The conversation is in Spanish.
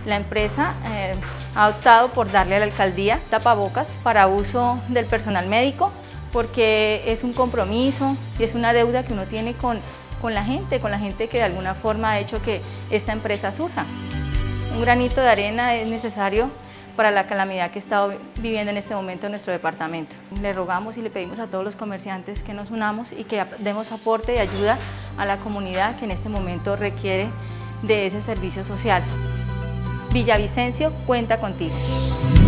La empresa ha optado por darle a la alcaldía tapabocas para uso del personal médico, porque es un compromiso y es una deuda que uno tiene con la gente que de alguna forma ha hecho que esta empresa surja. Un granito de arena es necesario para la calamidad que está viviendo en este momento en nuestro departamento. Le rogamos y le pedimos a todos los comerciantes que nos unamos y que demos aporte y ayuda a la comunidad que en este momento requiere de ese servicio social. Villavicencio cuenta contigo.